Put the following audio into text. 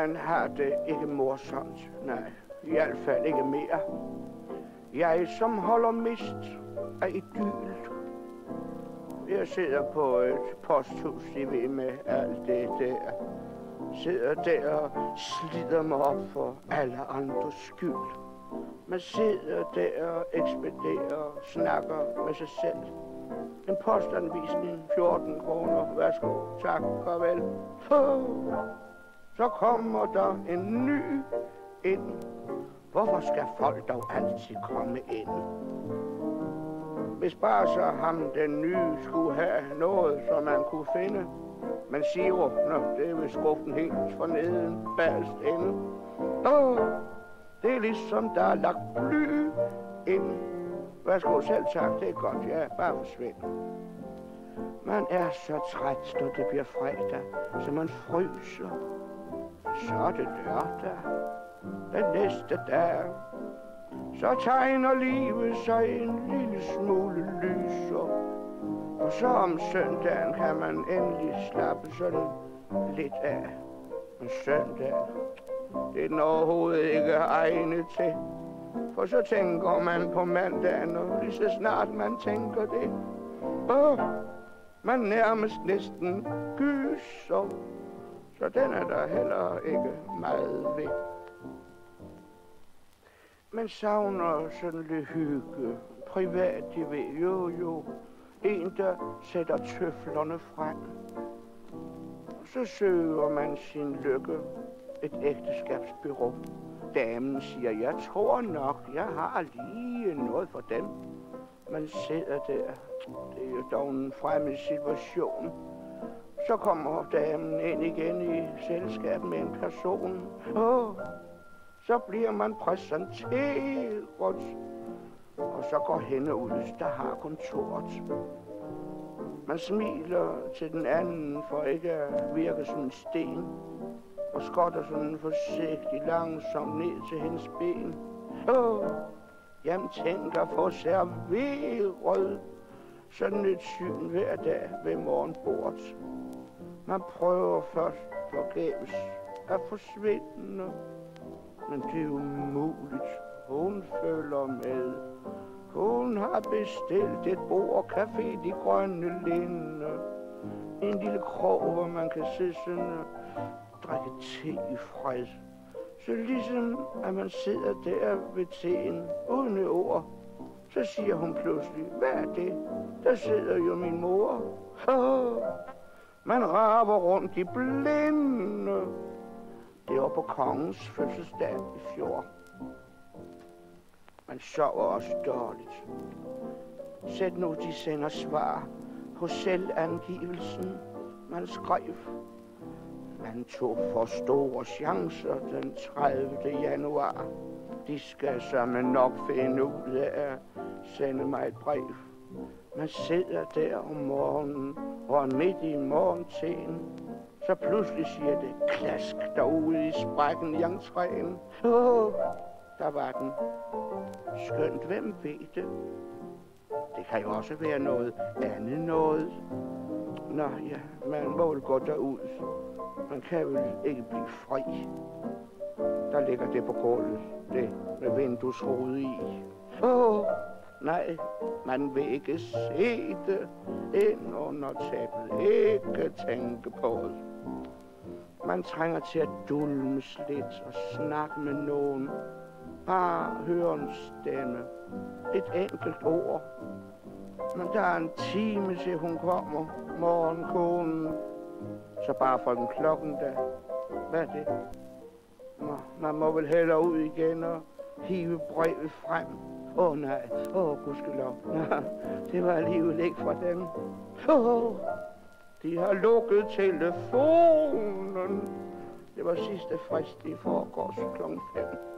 Man har det ikke morsomt. Nej, i hvert fald ikke mere. Jeg, som holder mest af idyl. Jeg sidder på et posthus, I ved, med alt det der. Sidder der og slider mig op for alle andres skyld. Man sidder der og ekspederer og snakker med sig selv. En postanvisning, 14 kroner, værsgo, tak og vel. Så kommer der en ny ind. Hvorfor skal folk dog altid komme ind? Hvis bare så ham den nye skulle have noget, som man kunne finde. Men Siro, det er ved skruften helt for neden, bagerst ende. Det er ligesom der er lagt bly ind. Værsgo, selv tak, det er godt, ja, bare forsvind. Man er så træt, når det bliver fredag, så man fryser. Så er det lørdag, den næste dag. Så tegner livet sig en lille smule lyser. Og så om søndagen kan man endelig slappe sådan lidt af. Men søndagen, det er den overhovedet ikke egnet til. For så tænker man på mandagen, og lige så snart man tænker det, man nærmest næsten gyser. Så den er der heller ikke meget ved. Man savner sådan lidt hygge, privat, de ved, jo. En, der sætter tøflerne frem. Så søger man sin lykke, et ægteskabsbureau. Damen siger, jeg tror nok, jeg har lige noget for dem. Man sidder der, det er jo dog en fremmed situation. Så kommer damen ind igen i selskab med en person. Så bliver man præsenteret, og så går hende ud, der har kontoret. Man smiler til den anden for ikke at virke som en sten, og skotter sådan forsigtigt langsomt ned til hendes ben. Jamen tænker få serveret sådan et syn hver dag ved morgenbordet. Man prøver først forgæves at forsvinde, men det er umuligt. Hun følger med. Hun har bestilt et bord, café De Grønne Linde. En lille krog, hvor man kan sidde sådan og drikke te i fred. Så ligesom at man sidder der ved teen uden ord, så siger hun pludselig, hvad er det? Der sidder jo min mor. Man raber rundt i blinde. Det var på kongens fødselsdag i fjor. Man sover også dårligt. Sæt nu, de sender svar på selvangivelsen, man skrev. Man tog for store chancer den 30. januar. De skal sammen nok finde ud af at sende mig et brev. Man sidder der om morgenen, og midt i morgenteen, så pludselig siger det klask derude i sprækken i entréen. Der var den. Skønt, hvem ved det? Det kan jo også være noget andet noget. Nå ja, man må vel gå derud. Man kan vel ikke blive fri. Der ligger det på gulvet, det med vinduesrude i. Nej, man vil ikke se det ind under tæppet, ikke tænke på det. Man trænger til at dulmes lidt og snakke med nogen. Bare høre en stemme, et enkelt ord. Men der er en time til hun kommer, morgenkonen. Så bare for den klokken der. Hvad er det? Man må vel hellere ud igen og hive brevet frem. Nej, gudskelov. Det var alligevel ikke fra dem. De har lukket telefonen. Det var sidste frist i forgårs kl. 5.